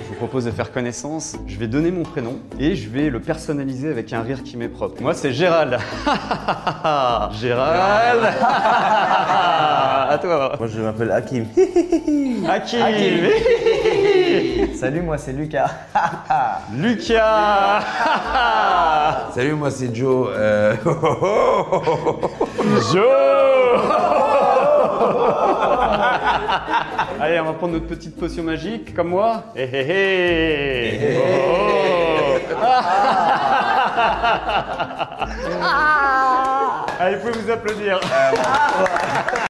vous propose de faire connaissance. Je vais donner mon prénom et je vais le personnaliser avec un rire qui m'est propre. Moi, c'est Gérald. Gérald. À toi. Moi, je m'appelle Hakim. Hakim. Salut, moi c'est Lucas. Lucas. Salut, moi c'est Joe. Joe. Allez, on va prendre notre petite potion magique, comme moi. Hé hé hé. Allez, vous pouvez vous applaudir.